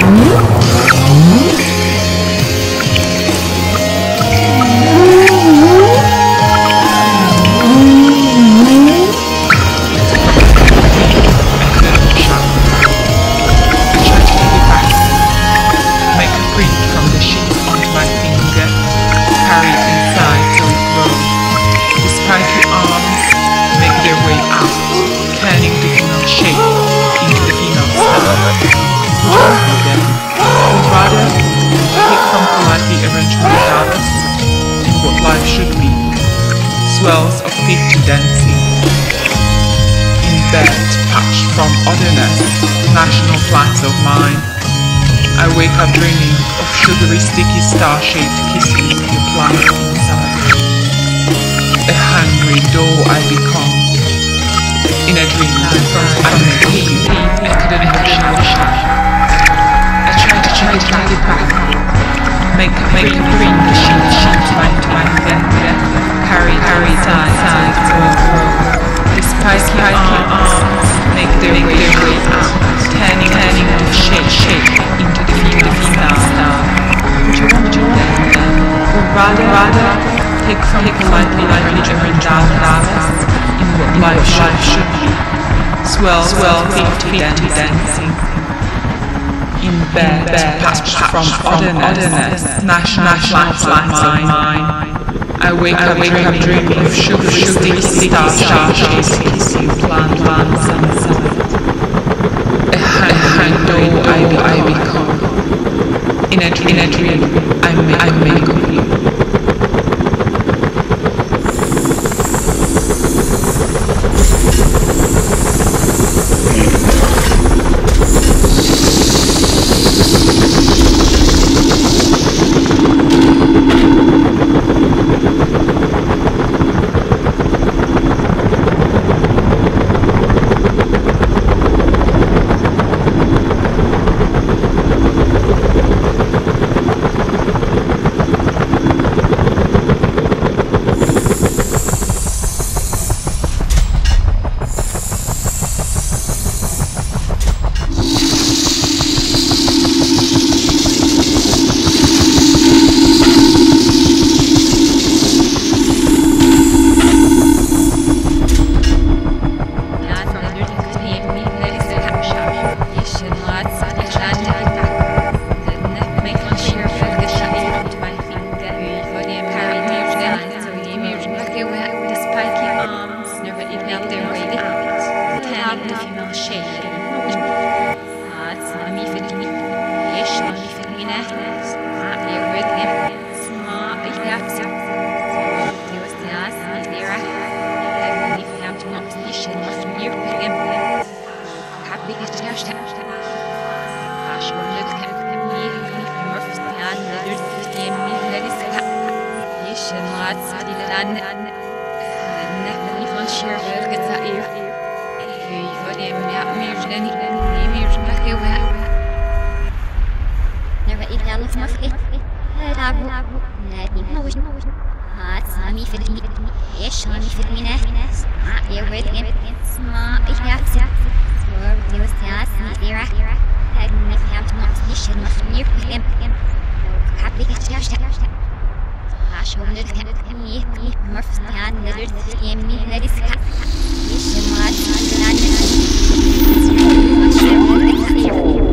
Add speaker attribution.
Speaker 1: Swells of 50 dancing in bed, patched from otherness, national flights of mine. I wake up dreaming of sugary, sticky, star-shaped kisses you plant inside. A hungry doe I become in a dreamland from academic shine. I try to get back, make a green machine to my bed. Carry sides the spiky arms make their way out, turning to shake into the female star. Would you want then? Or rather take from politely orange dollars in what life should be. Swell 50 dancing in bed, patched from otherness, national flights of mine. I wake up dreaming of sugary, sticky, star-shaped you plant inside. A hand doe I become. In a dream I make of you.
Speaker 2: Thank you.